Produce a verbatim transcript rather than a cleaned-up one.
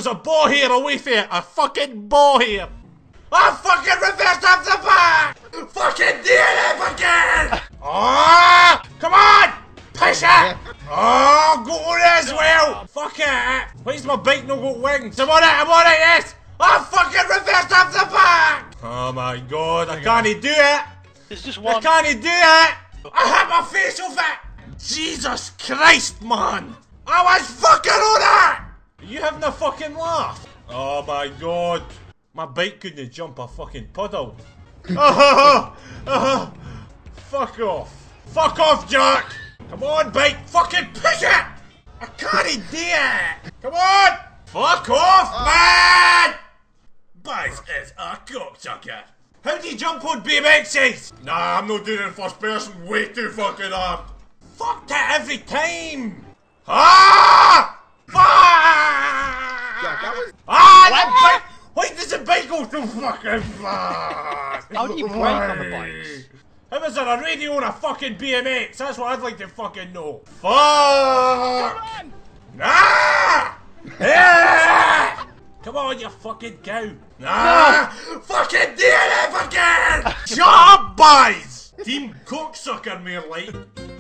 was a ball here away from it. A fucking ball here. I fucking reversed off the back! Fucking D N F again! Oh! Come on! Push it! Oh, go on as well! Fuck it! Why's my bike not got wings? I'm on it, I'm on it, yes! I fucking reversed off the back! Oh my god, I can't do it! There's just one. I can't do it! I hit my face off it! Jesus Christ, man! I was fucking on it! Are you having a fucking laugh? Oh my god. My bike couldn't jump a fucking puddle. Oh, oh, fuck off. Fuck off, Jack! Come on, bike, fucking push it! I can't do it! Come on! Fuck off, man! Buzz is a cocksucker. How do you jump on B M Xs? Nah, I'm not doing it in first person, way too fucking hard. Fucked it every time! Ah! Fuck! Jack, that was... Ah! That bike! Why does the bike go so fucking fast? How do you brake on the bikes? How was there a radio on a fucking B M X? That's what I'd like to fucking know. Fuck! Come on! Ah! Yeah! Come on, you fucking cow. Ah! No. Fucking D N F again! Shut up, boys! Team cocksucker, more like.